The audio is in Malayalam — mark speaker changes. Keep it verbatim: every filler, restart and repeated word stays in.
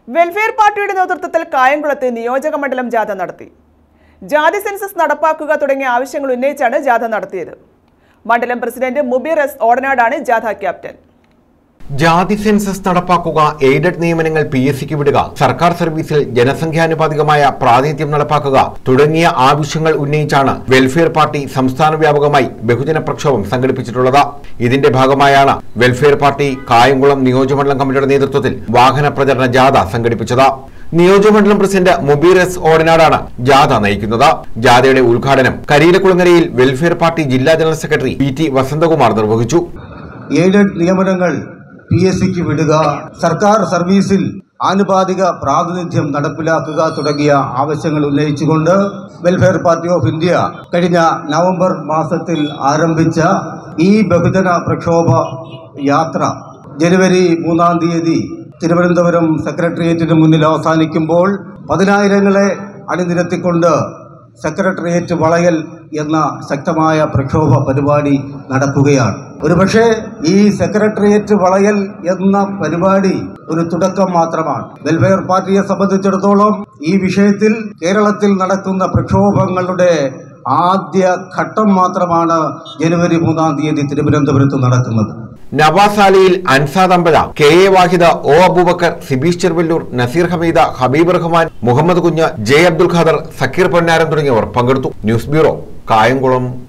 Speaker 1: വെൽഫെയർ പാർട്ടിയുടെ നേതൃത്വത്തിൽ കായംകുളത്ത് നിയോജക മണ്ഡലം ജാഥ നടത്തി. ജാതി സെൻസസ് നടപ്പാക്കുക തുടങ്ങിയ ആവശ്യങ്ങൾ ഉന്നയിച്ചാണ് ജാഥ നടത്തിയത്. മണ്ഡലം പ്രസിഡന്റ് മുബീർ എസ് ഓടനാടാണ് ജാഥ ക്യാപ്റ്റൻ.
Speaker 2: ജാതി സെൻസസ് നടപ്പാക്കുക, എയ്ഡഡ് നിയമനങ്ങൾ പി എസ് സിക്ക് വിടുക, സർക്കാർ സർവീസിൽ ജനസംഖ്യാനുപാതികമായ പ്രാതിനിധ്യം നടപ്പാക്കുക തുടങ്ങിയ ആവശ്യങ്ങൾ ഉന്നയിച്ചാണ് വെൽഫെയർ പാർട്ടി സംസ്ഥാന വ്യാപകമായി ബഹുജന പ്രക്ഷോഭം സംഘടിപ്പിച്ചിട്ടുള്ളത്. ഇതിന്റെ ഭാഗമായാണ് വെൽഫെയർ പാർട്ടി കായംകുളം നിയോജകമണ്ഡലം കമ്മിറ്റിയുടെ നേതൃത്വത്തിൽ വാഹന പ്രചരണ ജാഥ സംഘടിപ്പിച്ചത്. നിയോജകമണ്ഡലം പ്രസിഡന്റ് മുബീർ എസ് ഓടനാടാണ് ജാഥ നയിക്കുന്നത്. ജാഥയുടെ ഉദ്ഘാടനം കരിയിലക്കുളങ്ങരയിൽ വെൽഫെയർ പാർട്ടി ജില്ലാ general secretary P T Vasanthakumar നിർവഹിച്ചു.
Speaker 3: എയ്ഡഡ് നിയമനങ്ങൾ പി എസ് സിക്ക് വിടുക, സർക്കാർ സർവീസിൽ ആനുപാതിക പ്രാതിനിധ്യം നടപ്പിലാക്കുക തുടങ്ങിയ ആവശ്യങ്ങൾ ഉന്നയിച്ചുകൊണ്ട് വെൽഫെയർ പാർട്ടി ഓഫ് ഇന്ത്യ കഴിഞ്ഞ നവംബർ മാസത്തിൽ ആരംഭിച്ച ഈ ബഹുജന പ്രക്ഷോഭ യാത്ര ജനുവരി മൂന്നാം തീയതി തിരുവനന്തപുരം സെക്രട്ടേറിയറ്റിന് മുന്നിൽ അവസാനിക്കുമ്പോൾ പതിനായിരങ്ങളെ അണിനിരത്തിക്കൊണ്ട് സെക്രട്ടേറിയറ്റ് വളയൽ എന്ന ശക്തമായ പ്രക്ഷോഭ പരിപാടി നടക്കുകയാണ്. ഒരുപക്ഷെ ഈ സെക്രട്ടേറിയറ്റ് വളയൽ എന്ന പരിപാടി ഒരു തുടക്കം മാത്രമാണ്. വെൽഫെയർ പാർട്ടിയെ സംബന്ധിച്ചിടത്തോളം ഈ വിഷയത്തിൽ കേരളത്തിൽ നടക്കുന്ന പ്രക്ഷോഭങ്ങളുടെ ആദ്യ ഘട്ടം മാത്രമാണ് ജനുവരി മൂന്നാം തീയതി തിരുവനന്തപുരത്ത് നടക്കുന്നത്.
Speaker 2: നവാസ് അലിയിൽ Ansad Ambazha, K A Vahida, O Aboobacker, Sibeesh Cheruvallur, Naseer Hameeda, Habeeb Rahman, Muhammad Kunju, J Abdul Khader, Sakkeer Ponnaram തുടങ്ങിയവർ പങ്കെടുത്തു. News bureau, Kayamkulam.